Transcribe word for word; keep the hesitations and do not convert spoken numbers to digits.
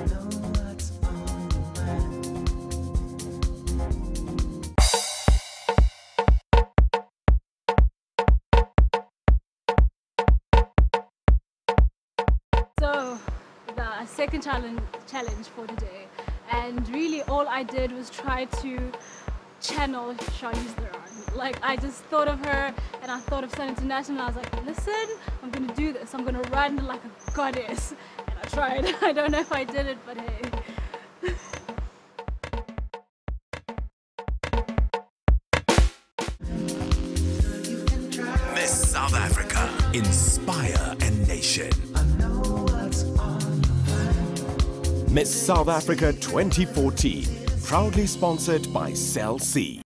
So, the second challenge challenge for today, and really all I did was try to channel Charlize Theron. Like, I just thought of her and I thought of Sun International. I was like, listen, I'm gonna do this. I'm gonna run like a goddess. And I tried. I don't know if I did it, but hey. Miss South Africa, inspire a nation. Miss South Africa twenty fourteen, proudly sponsored by Cell C.